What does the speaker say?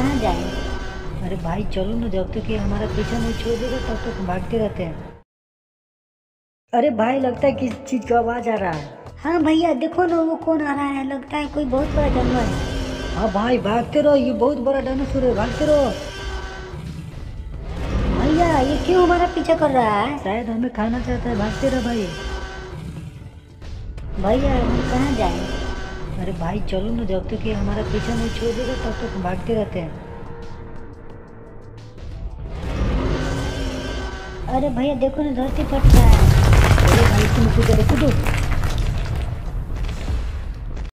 कहाँ जाएं? अरे भाई चलो ना, जब तक ये हमारा पीछा नहीं छोड़ देगा तब तक भागते रहते हैं। अरे भाई लगता है किसी चीज का आवाज आ रहा है। हाँ भैया देखो ना, वो कौन आ रहा है, लगता है कोई बहुत बड़ा जानवर है। हाँ भाई भागते रहो, ये बहुत बड़ा डायनासोर है, भागते रहो। भैया ये क्यों हमारा पीछा कर रहा है? शायद हमें खाना चाहता है, भागते रहो भाई। भैया हम कहाँ जाएं? अरे भाई चलो ना, जब तक ये हमारा पीछा नहीं छोड़ देगा तब तक भागते रहते हैं। अरे भैया देखो ना, धरती फट रहा है। अरे भाई तुम कूदो कूदो।